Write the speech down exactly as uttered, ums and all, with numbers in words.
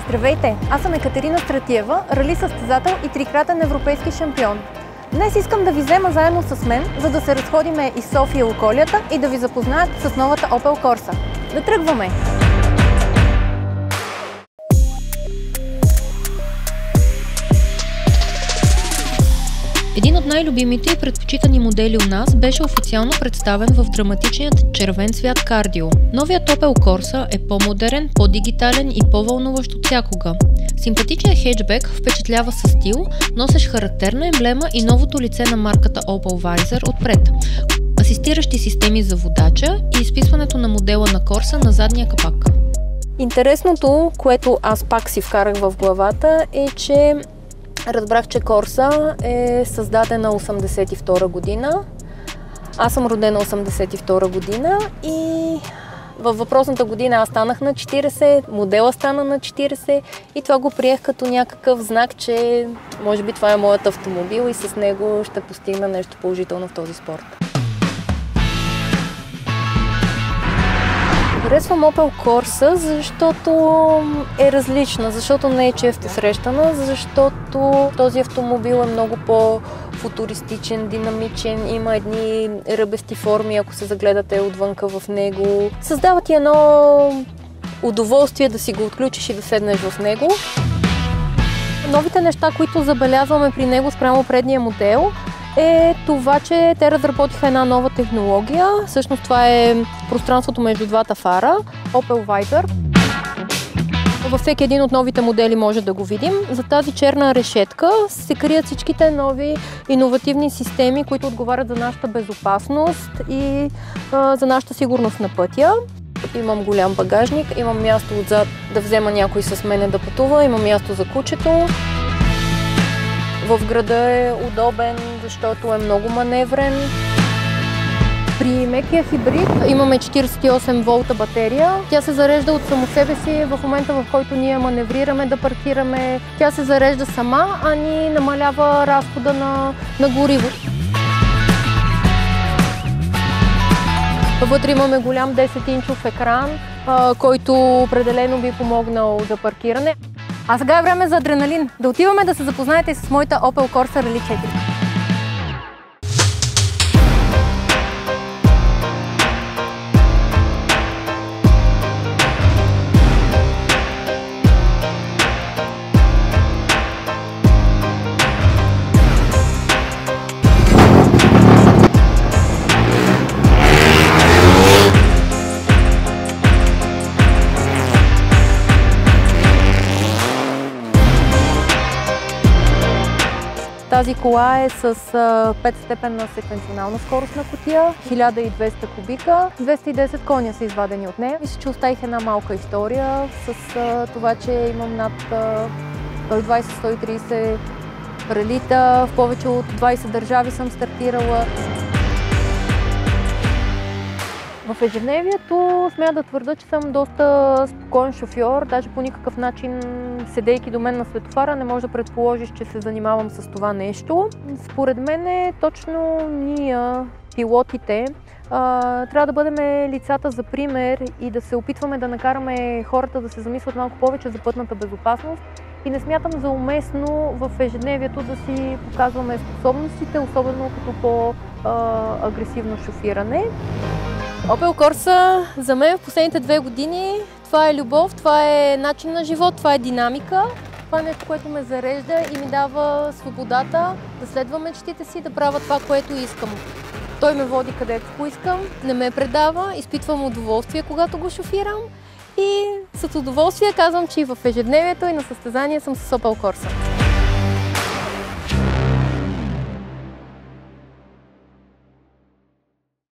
Здравейте! Аз съм Екатерина Стратиева, рали състезател и трикратен европейски шампион. Днес искам да ви взема заедно с мен, за да се разходиме из София и околията и да ви запознаят с новата Opel Corsa. Да тръгваме! Един от най-любимите и предпочитани модели у нас беше официално представен в драматичният червен цвят Кардио. Новият Opel Corsa е по-модерен, по-дигитален и по-вълнуващ от всякога. Симпатичният хеджбек впечатлява със стил, носещ характерна емблема и новото лице на марката Opel Vizor отпред, асистиращи системи за водача и изписването на модела на Corsa на задния капак. Интересното, което аз пак си вкарах в главата, е, че разбрах, че Corsa е създадена осемдесет и втора година. Аз съм родена осемдесет и втора година и във въпросната година аз станах на четиридесет, модела стана на четиридесет и това го приех като някакъв знак, че може би това е моят автомобил и с него ще постигна нещо положително в този спорт. Харесвам Opel Corsa, защото е различна, защото не е често срещана, защото този автомобил е много по-футуристичен, динамичен, има едни ръбести форми, ако се загледате отвънка в него. Създава ти едно удоволствие да си го отключиш и да седнеш в него. Новите неща, които забелязваме при него спрямо предния модел, е това, че те разработиха една нова технология. Всъщност това е пространството между двата фара, Opel Vizor. Във всеки един от новите модели може да го видим. За тази черна решетка се крият всичките нови иновативни системи, които отговарят за нашата безопасност и а, за нашата сигурност на пътя. Имам голям багажник, имам място отзад да взема някой с мене да пътува, имам място за кучето. В града е удобен, защото е много маневрен. При мекия хибрид имаме четиридесет и осем волта батерия. Тя се зарежда от само себе си в момента, в който ние маневрираме да паркираме. Тя се зарежда сама, а ни намалява разхода на, на гориво. Вътре имаме голям десет инчов екран, който определено би помогнал за паркиране. А сега е време за адреналин. Да отиваме да се запознаете с моята Opel Corsa Rally четири. Тази кола е с петстепенна секвенционална скоростна кутия, хиляда и двеста кубика, двеста и десет коня са извадени от нея. Мисля, че оставих една малка история с а, това, че имам над сто и двадесет до сто и тридесет ралита, в повече от двадесет държави съм стартирала. В ежедневието смея да твърда, че съм доста спокоен шофьор, даже по никакъв начин, седейки до мен на светофара, не можеш да предположиш, че се занимавам с това нещо. Според мен е точно ние, пилотите, трябва да бъдем лицата за пример и да се опитваме да накараме хората да се замислят малко повече за пътната безопасност. И не смятам за уместно в ежедневието да си показваме способностите, особено като по-агресивно шофиране. Opel Corsa за мен в последните две години това е любов, това е начин на живот, това е динамика. Това е нещо, което ме зарежда и ми дава свободата да следвам мечтите си, да правя това, което искам. Той ме води където поискам, не ме предава, изпитвам удоволствие, когато го шофирам и с удоволствие казвам, че и в ежедневието и на състезание съм с Opel Corsa.